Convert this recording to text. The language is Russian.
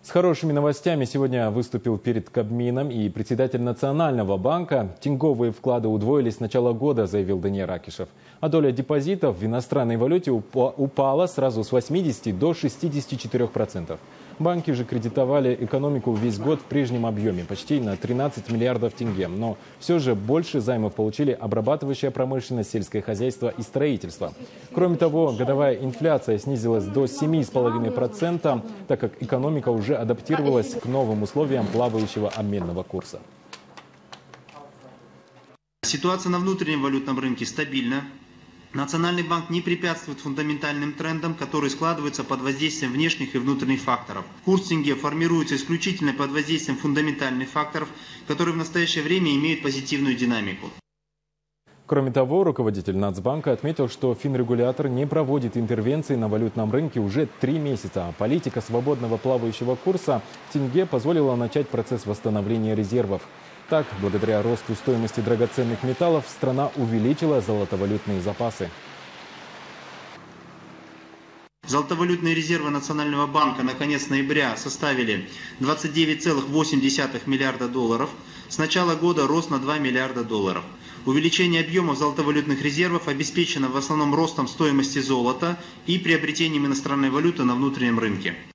С хорошими новостями сегодня выступил перед Кабмином и председатель Национального банка. Тенговые вклады удвоились с начала года, заявил Даниил Ракишев. А доля депозитов в иностранной валюте упала сразу с 80 до 64%. Банки же кредитовали экономику весь год в прежнем объеме, почти на 13 миллиардов тенге. Но все же больше займов получили обрабатывающая промышленность, сельское хозяйство и строительство. Кроме того, годовая инфляция снизилась до 7,5%, так как экономика уже адаптировалась к новым условиям плавающего обменного курса. Ситуация на внутреннем валютном рынке стабильна. Национальный банк не препятствует фундаментальным трендам, которые складываются под воздействием внешних и внутренних факторов. Курс тенге формируется исключительно под воздействием фундаментальных факторов, которые в настоящее время имеют позитивную динамику. Кроме того, руководитель Нацбанка отметил, что финрегулятор не проводит интервенции на валютном рынке уже 3 месяца. Политика свободного плавающего курса тенге позволила начать процесс восстановления резервов. Так, благодаря росту стоимости драгоценных металлов, страна увеличила золотовалютные запасы. Золотовалютные резервы Национального банка на конец ноября составили 29,8 миллиарда долларов. С начала года рост на 2 миллиарда долларов. Увеличение объемов золотовалютных резервов обеспечено в основном ростом стоимости золота и приобретением иностранной валюты на внутреннем рынке.